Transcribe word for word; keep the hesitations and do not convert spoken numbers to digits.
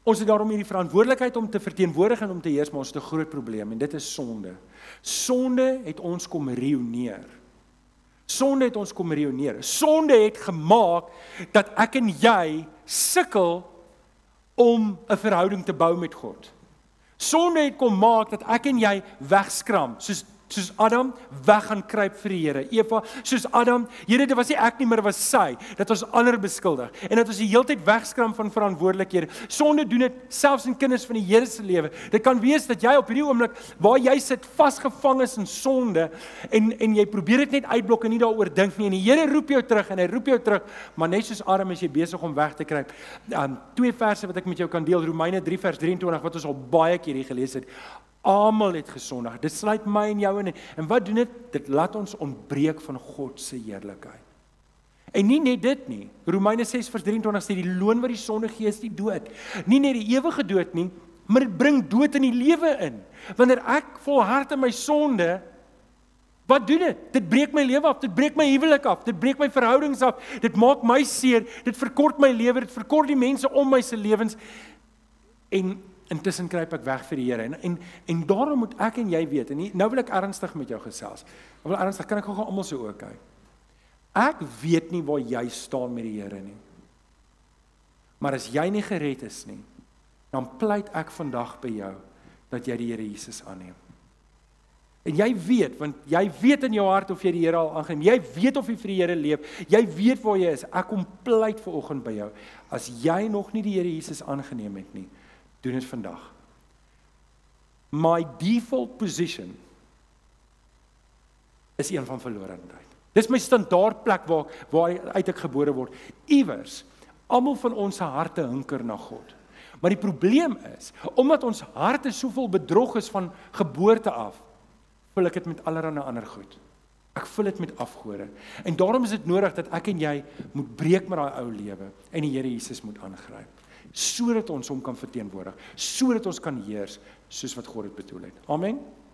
Ons het daarom hierdie verantwoordelikheid om te verteenwoordig en om te heers, maar ons het 'n groot probleem, en dit is sonde. Sonde het ons kom reoneer. Sonde het ons kom reoneer. Sonde het gemaak dat ek en jy sukkel om 'n verhouding te bou met God. Sonde het kom maak dat ek en jy wegskram, soos soos Adam weg gaan kruip vir die Here. Eva, soos Adam, Here, dit was nie ek nie, maar dit was sy, dat ons ander beskuldig, en dat ons die hele tyd wegskram van verantwoordelikhede. Sonde doen dit selfs in kinders van die Here se lewe. Dit kan wees dat jy op hierdie oomblik, waar jy sit, vasgevang is in sonde, en, en jy probeer dit net uitblok en nie daaroor dink nie, en die Here roep jou terug, en hy roep jou terug, maar net soos Adam is jy besig om weg te kruip. Um, twee verse wat ek met jou kan deel, Romeine drie vers drieëntwintig, wat ons al baie keer hier gelees het. Almal het gesondig. Dit sluit my en jou in. En wat doen dit? Dit laat ons ontbreek van God se heerlikheid. En nie net dit nie. Romeine ses vers drieëntwintig sê die loon wat die sonde gee is die dood. Nie net die ewige dood nie, maar dit bring dood in die lewe in. Wanneer ek volhard in my sonde, wat doen dit? Dit breek my lewe af, dit breek my huwelik af, dit breek my verhoudings af, dit maak my seer, dit verkort my lewe, dit verkort die mense om my se lewens. En intussen kruip ek weg vir die Here, en, en, en daarom moet ek en jy weet, en nie, nou wil ek ernstig met jou gesels, ek wil ernstig, kan ek gou almal so ook kyk. Ek weet nie waar jy staan met die Here nie, maar as jy nie gered is nie, dan pleit ek vandag by jou, dat jy die Here Jesus aanneem. En jy weet, want jy weet in jou hart of jy die Here al aangeneem, jy weet of jy vir die Here leef, jy weet waar jy is, ek kom pleit vanoggend by jou, as jy nog nie die Here Jesus aangeneem het nie, doen dit vandag. My default position is een van verlorenheid. Dis my standaard plek waar, waar uit ek gebore word. Iewers, almal van ons harte hinker na God. Maar die probleem is, omdat ons harte soveel bedrog is van geboorte af, vul ek dit met allerlei ander goed. Ek vul dit met afgode. En daarom is dit nodig dat ek en jy moet breek met daai ou lewe en die Here Jesus moet aangryp, sodat ons hom kan verteenwoordig, sodat ons kan heers soos wat God dit bedoel het. Amen.